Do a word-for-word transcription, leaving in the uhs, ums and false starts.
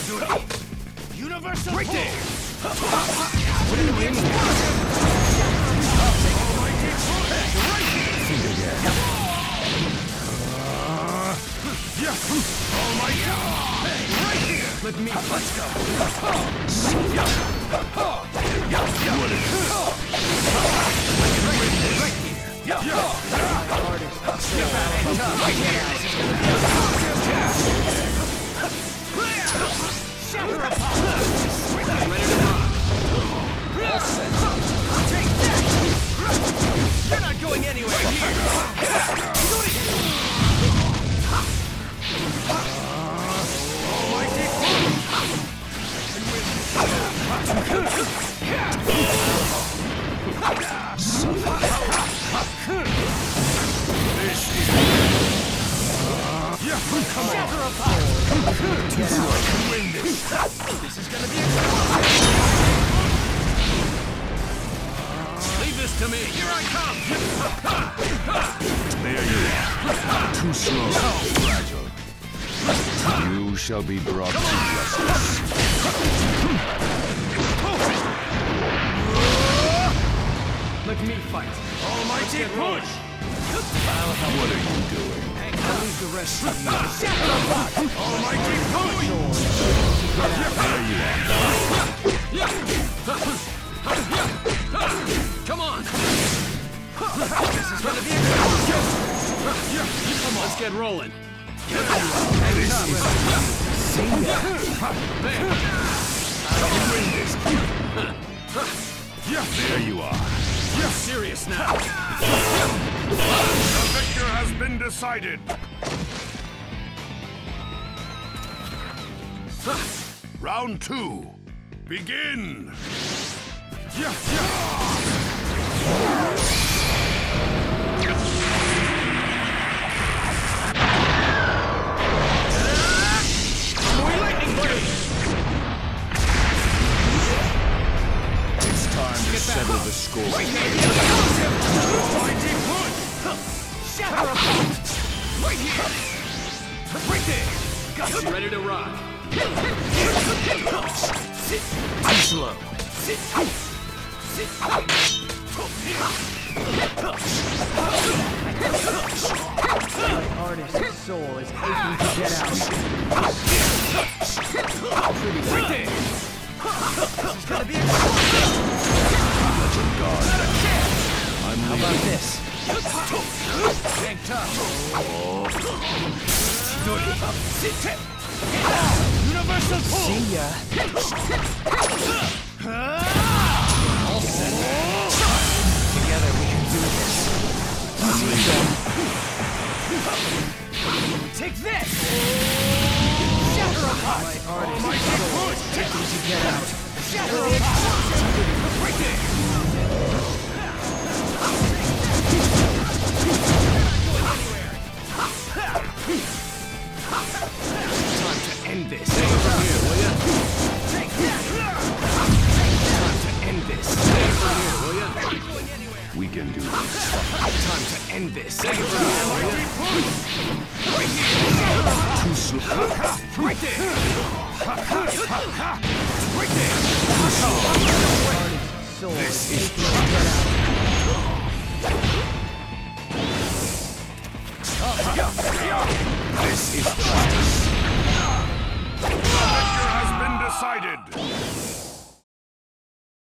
Universal right there. What are you aiming at? Think again. Oh my God! Right here! Let me. Let's go! What is this? Right here! Right here! Shatter apart! Ready to rock. All set! Take that! You're not going anywhere! Right here! Almighty This is... Yeah, come on! Shatter apart! Too slow to win this! This is gonna be a... Leave this to me! Here I come! There you are. Too slow. So fragile. You shall be brought to justice. Let me fight. Almighty push! What are you doing? I'll leave the rest to you. Almighty push! There you are. Come on! This is gonna be a good Come on, let's get rolling. This is... See ya. Win this. There you are. You're serious now. The victor has been decided. Round two. Begin. Yeah, yeah. Settle the score. Right here! Shatter apart! Right here! Right there! Got you! Ready to rock! Sit! Too slow! Sit! Sit! My artist's soul is aching to get out. Right there! This is gonna be a Let your guard down. I'm How about this? Hang tough! Universal pull! See ya. All set! Together we can do this. See ya. Take this! Shatter apart! My artist's My soul push! is aching to get out. Shatter apart! Right there! Time to end this. Stay over here, will ya? Take that! Time to end this. Stay over here, will ya? We can do this. Time to end this. Stay over here, will ya? Right here! Too slow. Right there! Right there! Soul This is is aching to get out. This is